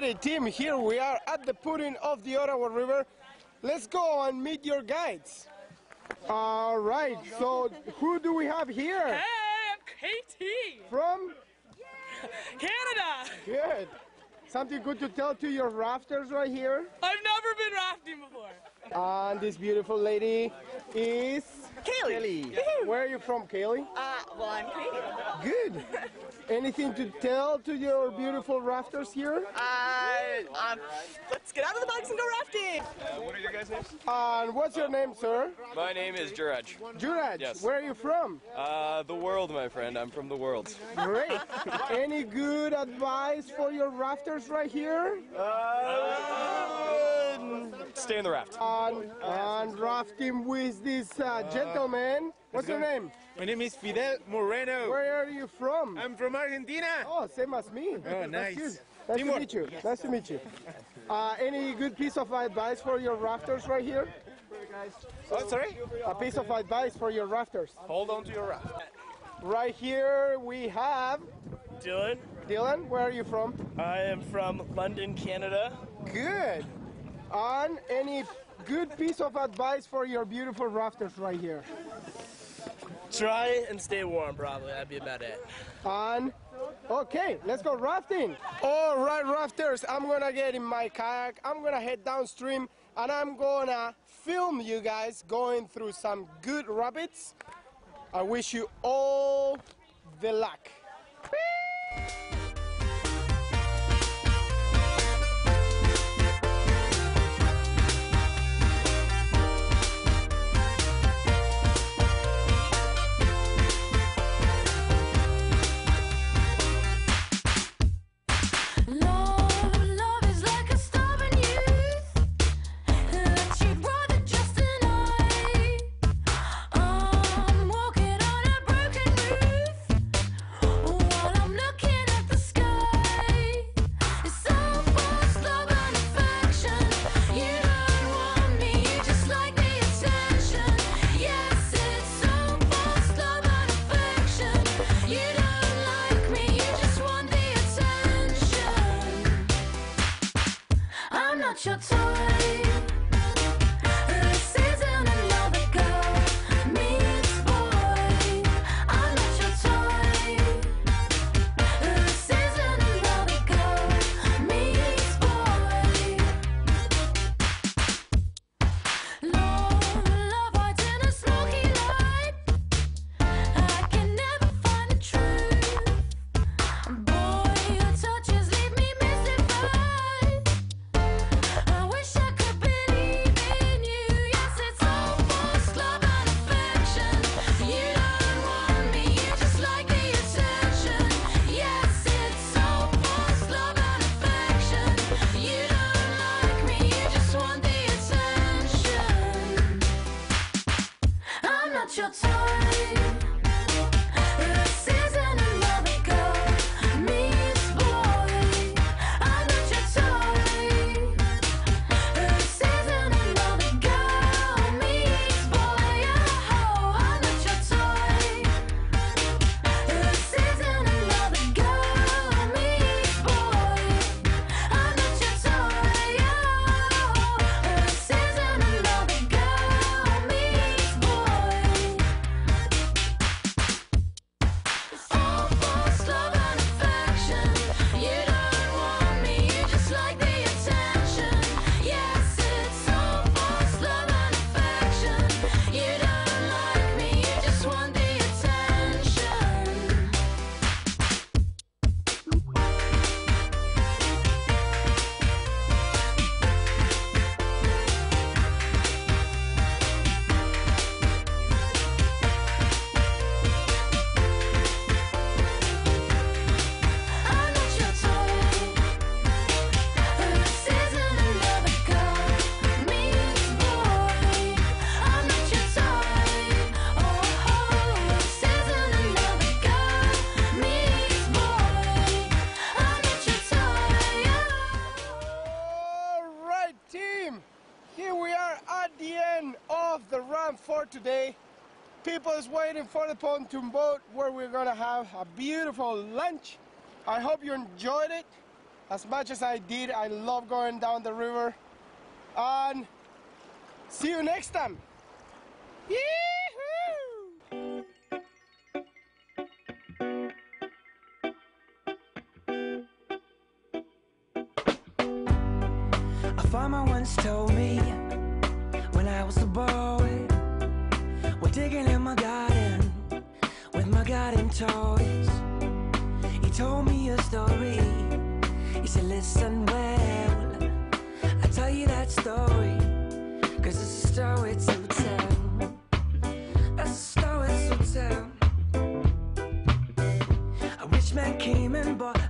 Alrighty, team, here we are at the pudding of the Ottawa River. Let's go and meet your guides. Alright, so who do we have here? Hey, I'm KT. From? Canada. Good. Something good to tell to your rafters right here? I've never been rafting before. And this beautiful lady is? Kaylee. Where are you from, Kaylee? Well, I'm Canadian. Good. Anything to tell to your beautiful rafters here? Let's get out of the bags and go rafting. What are your guys' names? And what's your name, sir? My name is Juraj. Juraj. Yes. Where are you from? The world, my friend. I'm from the world. Great. Any good advice for your rafters right here? Stay in the raft. And rafting with this gentleman. What's your name? My name is Fidel Moreno. Where are you from? I'm from Argentina. Oh, same as me. Oh, nice. That's good. Nice to Timor. meet you. Nice to meet you. Any good piece of advice for your rafters right here? Oh, sorry? A piece of advice for your rafters. Hold on to your raft. Right here we have Dylan, Dylan. Where are you from? I am from London, Canada. Good. And any good piece of advice for your beautiful rafters right here? Try and stay warm, probably. That'd be about it. And okay, let's go rafting. All right, rafters, I'm gonna get in my kayak. I'm gonna head downstream and I'm gonna film you guys going through some good rapids. I wish you all the luck. Love is like a stubborn youth that you'd rather just deny. I'm walking on a broken roof while I'm looking at the sky. It's so false love and affection. You don't want me, you just like the attention. Yes, it's so false love and affection. You don't like me, you just want the attention. I'm not your toy. This isn't another girl meets boy. I'm not your toy. This isn't another girl meets boy. Love hides in a smoky light. I can never find the truth. Boy, your touches leave me mystified. I wish I could believe in you. Yes, it's all false love and affection. You don't want me, you just like the attention. Yes, it's all false love and affection. You don't like me, you just want the attention. I'm not your toy. This isn't another girl meets boy. I'm not your toy. This isn't another girl meets boy. Oh, I'm not your toy. This isn't another girl meets boy. I'm not your toy. Oh, this isn't another girl meets boy. It's all false love and affection. You don't want me, you just like the attention. Yes, it's all false love and affection. You don't like me, you just want the attention. I'm not your toy. This isn't another girl meets boy. I'm not your toy. Oh, this isn't another girl meets boy. I'm not your toy. All right, team. Here we are at the end of the run for today. People is waiting for the pontoon boat where we're gonna have a beautiful lunch. I hope you enjoyed it. as much as I did. I love going down the river. And see you next time. Yee-hoo! A farmer once told me when I was a boy, we're digging in my garden with my garden toys. He told me a story. He said, listen well, I'll tell you that story, 'cause it's a story to tell. That's a story to tell. A rich man came and bought